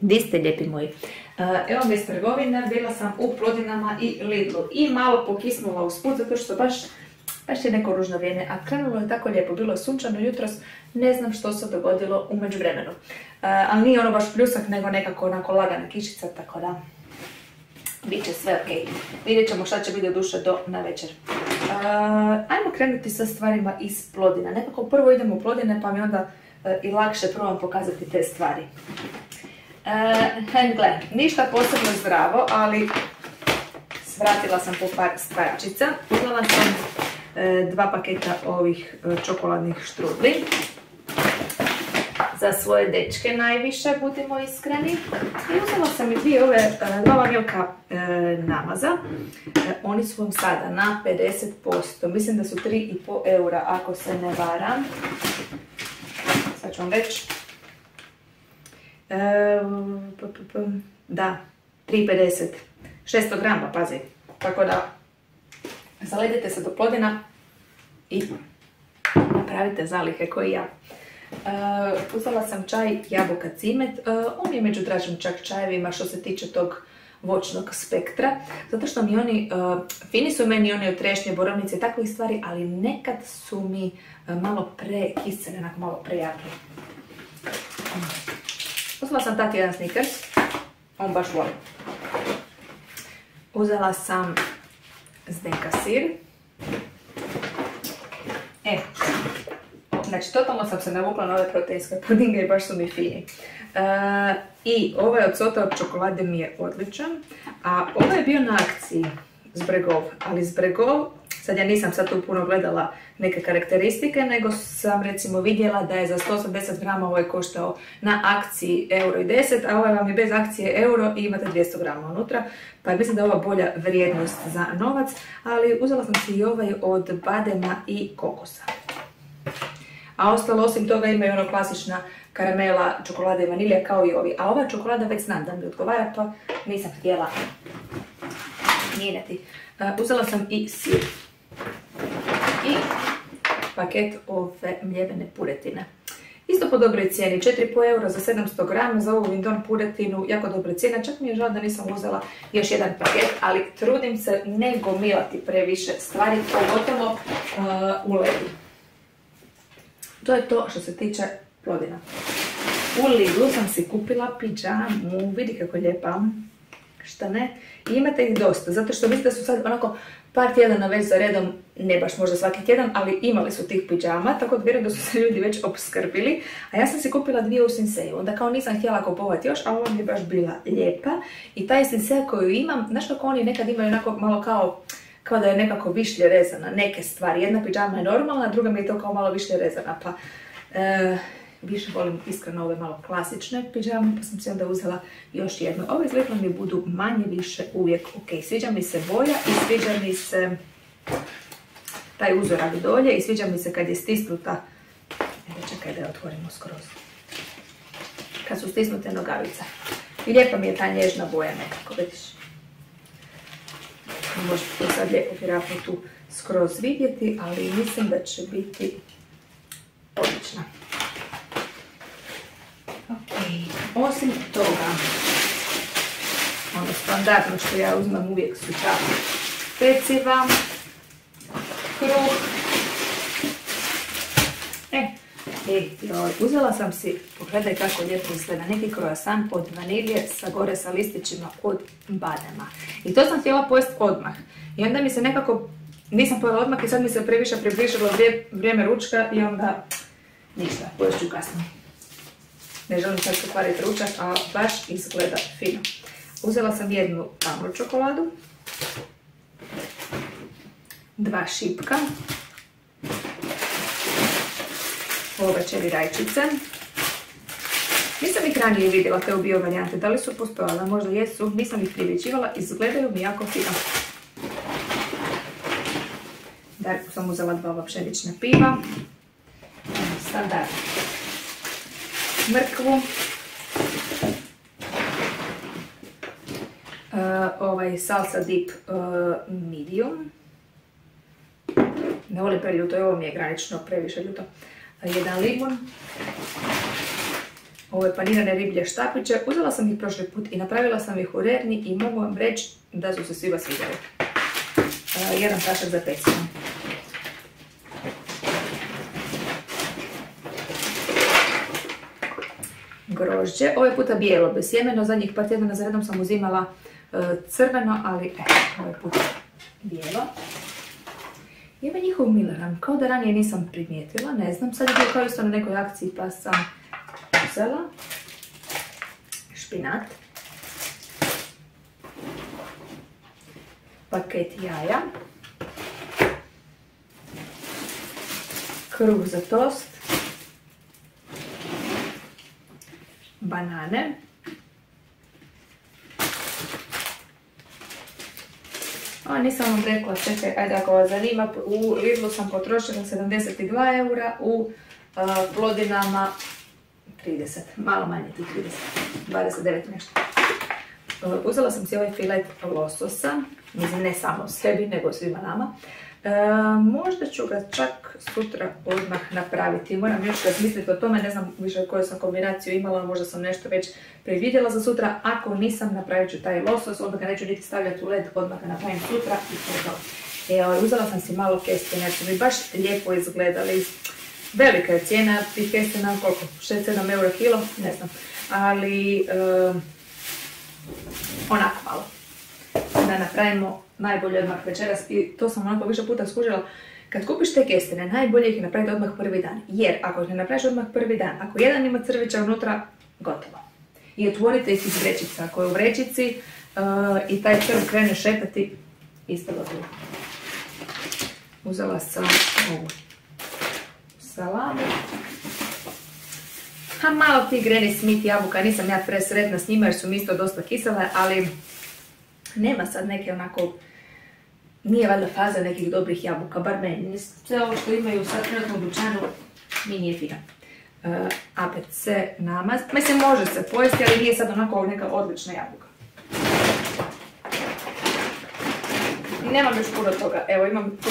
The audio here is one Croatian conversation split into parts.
Di ste, lijepi moji? Evo mi iz trgovine, bila sam u Plodinama i Lidlu i malo pokisnula usput zato što baš je neko ružno vrijeme, a krenulo je tako lijepo, bilo je sunčano jutros, ne znam što se dogodilo u međuvremenu. Ali nije ono baš pljusak, nego nekako onako lagana kišica, tako da bit će sve ok. Vidjet ćemo šta će biti do duše do navečer. Ajmo krenuti sa stvarima iz Plodina. Nekako prvo idemo u Plodine pa mi onda i lakše probam pokazati te stvari. Gle, ništa posebno zdravo, ali svratila sam po par stvarčica. Uzela sam 2 paketa ovih čokoladnih štrudli. Za svoje dečke najviše, budimo iskreni. I uzela sam i 2 lamilka namaza. Oni su vam sada na 50%. Mislim da su 3,5 eura ako se ne varam. Sad ću vam reći. Da, 3,50. 600 grama, pazi. Tako da zaledite se do Plodina i napravite zalihe koji ja. Uzela sam čaj jabuka cimet. On je među dražim čak čajevima što se tiče tog voćnog spektra. Zato što mi oni, fini su meni oni od trešnje, borovnice i takvih stvari, ali nekad su mi malo prekiseli, onako malo prejaki. Uzela sam tati jedan Snickers, on baš voli. Uzela sam Zdenka sir. Znači, totalno sam se navukla na ove proteinske pudinge i baš su mi fini. I ovaj od Sota od čokolade mi je odličan. A ovaj je bio na akciji Zbregov, ali Zbregov, sad ja nisam sad tu puno gledala neke karakteristike, nego sam recimo vidjela da je za 180 grama ovaj koštao na akciji €1,10, a ovaj vam je bez akcije euro i imate 200 grama unutra, pa mislim da je ova bolja vrijednost za novac, ali uzela sam si i ovaj od badema i kokosa. A ostalo osim toga imaju ono klasična karamela, čokolada i vanilija kao i ovi, a ova čokolada već znam da mi odgovara, pa nisam htjela mijenjati. Uzela sam i sir i paket ove mljevene puretine. Isto po dobroj cijeni, 4,5 eura za 700 grama za ovu Lindon puretinu, jako dobra cijena. Čak mi je žao da nisam uzela još jedan paket, ali trudim se ne gomilati previše stvari, pogotovo u ledu. To je to što se tiče Plodina. U Lidlu sam si kupila pidžamu, vidi kako je lijepa, šta ne, i imate ih dosta, zato što mislim da su sad onako par tjedana već za redom, ne baš možda svaki tjedan, ali imali su tih pidžama, tako da vjerujem da su se ljudi već opskrbili, a ja sam si kupila 2 u Sinseju, onda kao nisam htjela kupovati još, a ova mi je baš bila lijepa i taj Sinsej koju imam, znaš kako oni nekad imaju onako malo kao da je nekako višlje rezana, neke stvari. Jedna pidžama je normalna, druga mi je to kao malo višlje rezana, pa više volim iskreno ove malo klasične pidžame, pa sam si onda uzela još jednu. Ove izgledno mi budu manje više uvijek ok. Sviđa mi se boja i sviđa mi se taj uzorak dolje i sviđa mi se kad je stisnuta. Čekaj da je otvorimo skroz. Kad su stisnute nogavice. I lijepa mi je ta nježna boja nekako, vidiš. Možete to sad lijepo vjerojatno tu skroz vidjeti, ali mislim da će biti odlična. Ok, osim toga, ono standardno što ja uzmem uvijek su čak peciva, kruh. Uzela sam si, pogledaj kako lijepo izgleda, neki croissant od vanilje sa gore sa listićima od badema. I to sam htjela pojesti odmah. I onda mi se nekako, nisam pojela odmah i sad mi se previše približilo vrijeme ručka i onda ništa, pojest ću kasnije. Ne želim sad pokvariti ručak, a baš izgleda fino. Uzela sam jednu tamnu čokoladu, 2 šipka, ove čeri rajčice. Nisam ih ranije vidjela te u bio varijante, da li su postojale, možda jesu, nisam ih privređivala, izgledaju mi jako fino. Darku sam uzela 2 pšenična piva, standard. Mrkvu, ovaj salsa dip medium, ne volim preljuto, ovo mi je granično previše ljuto, 1 limun, ove panirane riblje štapiće. Uzela sam ih prošli put i napravila sam ih u Rerni i mogu vam reći da su se svima svidjeli. Jedan prašak za pecivo. Grožđe, ovaj puta bijelo, bez sjemena, zadnjih par tjedana za redom sam uzimala crveno, ali ovaj put bijelo. Ima njihov mileran, kao da ranije nisam primijetila, ne znam, sad je bio kao isto na nekoj akciji pa sam uzela. Špinat. Paket jaja. Kruh za tost. Banane. Nisam vam rekla, čekaj, ajde ako vas zanima, u Lidlu sam potrošila 72 eura, u Plodinama 30, malo manje ti 30, 29 nešto. Uzela sam si ovaj filet lososa, mislim ne samo sebi, nego svima nama. Možda ću ga čak sutra odmah napraviti. Moram još razmisliti o tome, ne znam više koju sam kombinaciju imala, možda sam nešto već predvidjela za sutra. Ako nisam, napravit ću taj losos, onda ga neću niti stavljati u led, odmah ga napravim sutra i to. Uzela sam si malo kestena, jer su mi baš lijepo izgledali. Velika je cijena tih kestena, koliko? 6-7 eura kilo, ne znam. Ali onako malo. Da napravimo najbolje odmah večeras i to sam onako više puta skužila. Kad kupiš te kestene, najbolje ih napraviti odmah prvi dan. Jer ako ih ne napraviš odmah prvi dan, ako jedan ima crvića unutra, gotovo. I otvorite ih iz vrećica. Ako je u vrećici i taj crv krene šepati, ispalo tu. Uzela sam ovu salamu. Malo ti Granny Smith jabuka, nisam ja presretna s njima jer su mi isto dosta kisele, ali nema sad neke onako, nije valjda faza nekih dobrih jabuka, bar meni. Sve ovo što imaju sad trenutno u dućanu mi nije fino. ABC namaz, mislim može se pojesti, ali nije sad onako neka odlična jabuka. I nemam još puno toga, evo imam tu,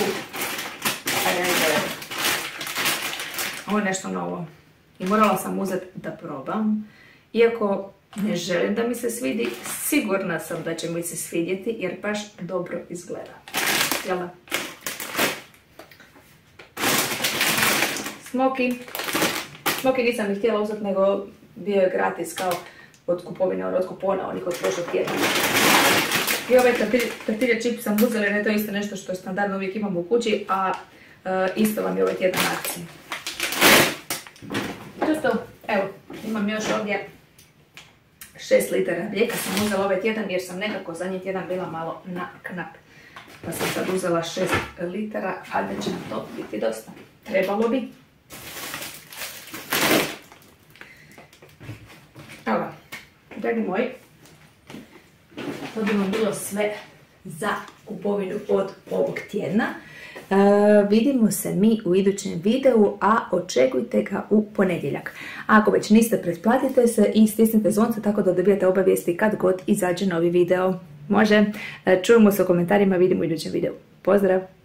ovo je nešto novo. I morala sam uzeti da probam, iako ne želim da mi se svidi, sigurna sam da će mi se svidjeti jer baš dobro izgleda. Jel da? Smoki. Smoki nisam ni htjela uzeti, nego bio je gratis kao od kupovine, od kupona, onih od prošlog tjedna. I ovaj tortilla chip sam uzela jer je to isto nešto što standardno uvijek imam u kući, a isto vam je ovaj tjedan akcija. Čisto, evo, imam još ovdje 6 litara mlijeka sam uzela ovaj tjedan jer sam nekako zadnji tjedan bila malo na knap. Pa sam sad uzela 6 litara, a da će to biti dosta. Trebalo bi. Evo, dragi moji, to bi vam bilo sve za kupovinu od ovog tjedna. Vidimo se mi u idućem videu, a očekujte ga u ponedjeljak. Ako već niste, pretplatite se i stisnite zvonce tako da dobijete obavijesti kad god izađe novi video. Može. Čujemo se u komentarima, vidimo u idućem videu. Pozdrav!